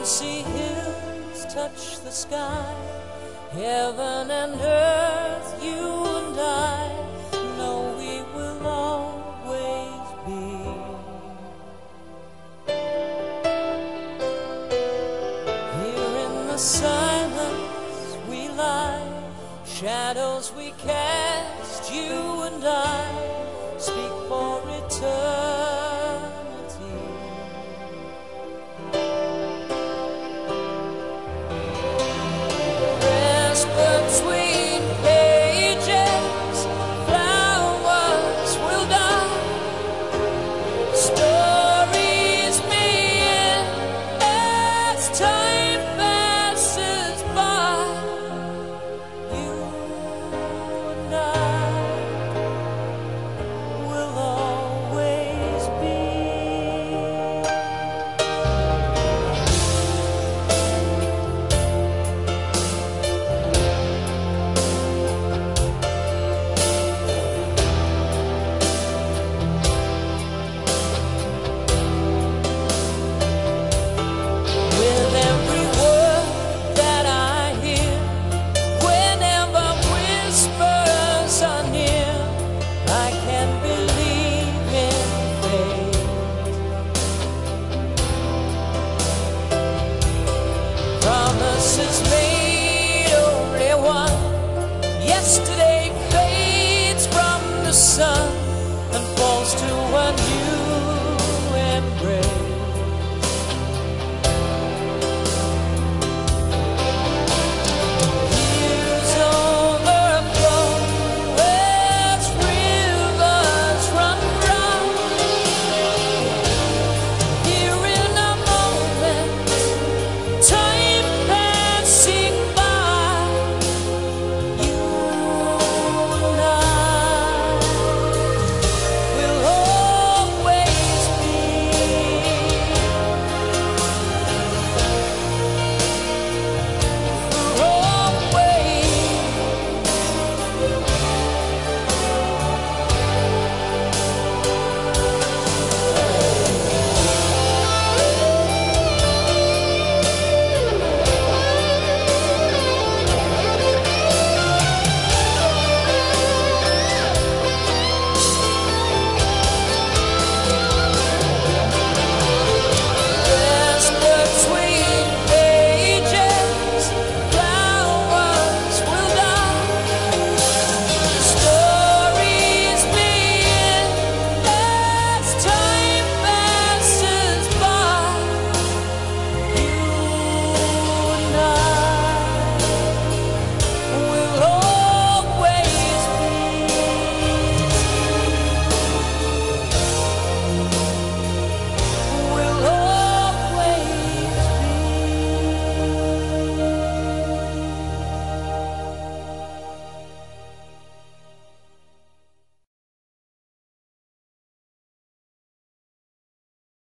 can see hills touch the sky, heaven and earth, you and I know we will always be. Here in the silence we lie, shadows we cast, you and I speak for eternity. Between pages, flowers will die, stories may end as time passes by. You and I will always be. Promises made, only one. Yesterday fades from the sun and falls to a new